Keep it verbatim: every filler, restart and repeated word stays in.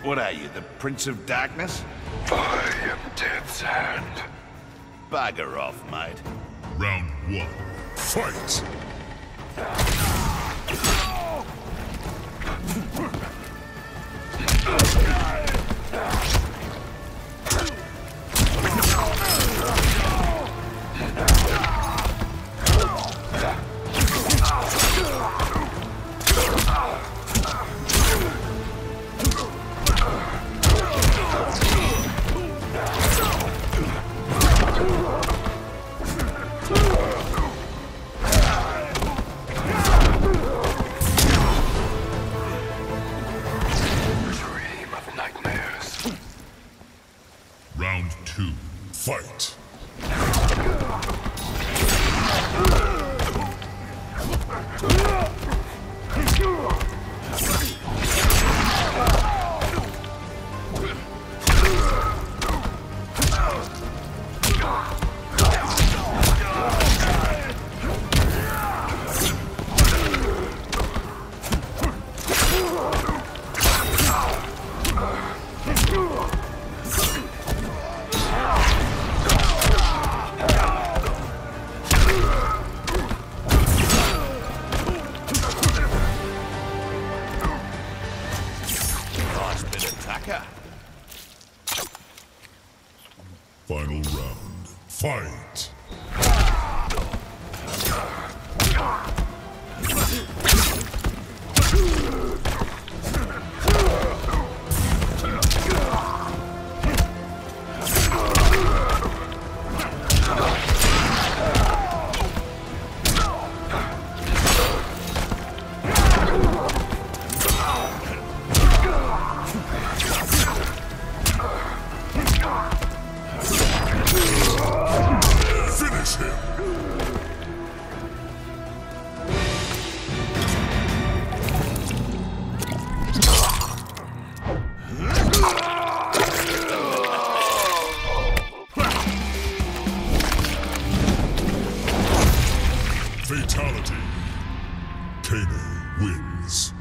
What are you, the Prince of Darkness? I am Death's Hand. Bugger off, mate. Round one. Fight! Round two. Fight! Final round. Fight! Fatality. Kano wins.